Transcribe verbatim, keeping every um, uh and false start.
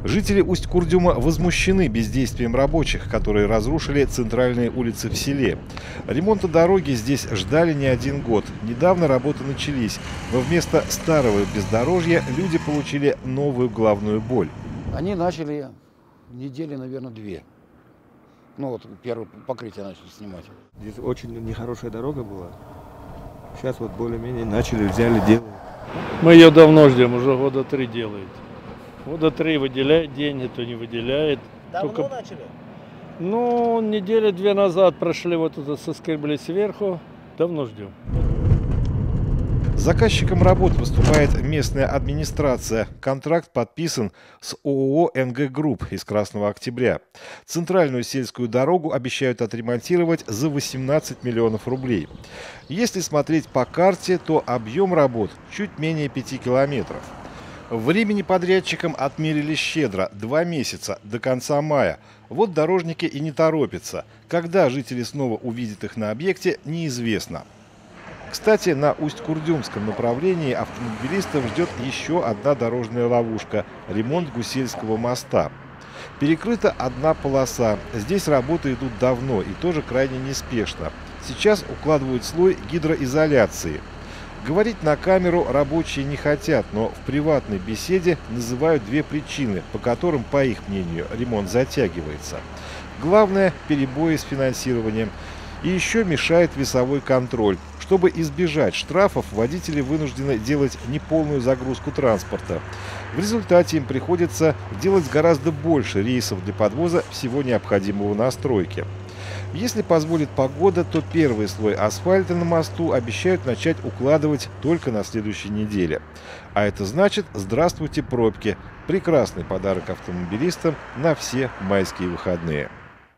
Жители Усть-Курдюма возмущены бездействием рабочих, которые разрушили центральные улицы в селе. Ремонта дороги здесь ждали не один год. Недавно работы начались, но вместо старого бездорожья люди получили новую головную боль. Они начали недели, наверное, две. Ну вот первое покрытие начали снимать. Здесь очень нехорошая дорога была. Сейчас вот более-менее начали, взяли, делают. Мы ее давно ждем, уже года три делает. Года три выделяет деньги, то не выделяет. Давно Только... начали? Ну, недели две назад прошли, вот это соскребли сверху. Давно ждем. Заказчиком работ выступает местная администрация. Контракт подписан с ООО «эн гэ Групп» из Красного Октября. Центральную сельскую дорогу обещают отремонтировать за восемнадцать миллионов рублей. Если смотреть по карте, то объем работ чуть менее пяти километров. Времени подрядчикам отмерили щедро – два месяца, до конца мая. Вот дорожники и не торопятся. Когда жители снова увидят их на объекте, неизвестно. Кстати, на Усть-Курдюмском направлении автомобилистов ждет еще одна дорожная ловушка – ремонт Гусельского моста. Перекрыта одна полоса. Здесь работы идут давно и тоже крайне неспешно. Сейчас укладывают слой гидроизоляции. Говорить на камеру рабочие не хотят, но в приватной беседе называют две причины, по которым, по их мнению, ремонт затягивается. Главное – перебои с финансированием. И еще мешает весовой контроль. Чтобы избежать штрафов, водители вынуждены делать неполную загрузку транспорта. В результате им приходится делать гораздо больше рейсов для подвоза всего необходимого на стройке. Если позволит погода, то первый слой асфальта на мосту обещают начать укладывать только на следующей неделе. А это значит «Здравствуйте, пробки!» Прекрасный подарок автомобилистам на все майские выходные.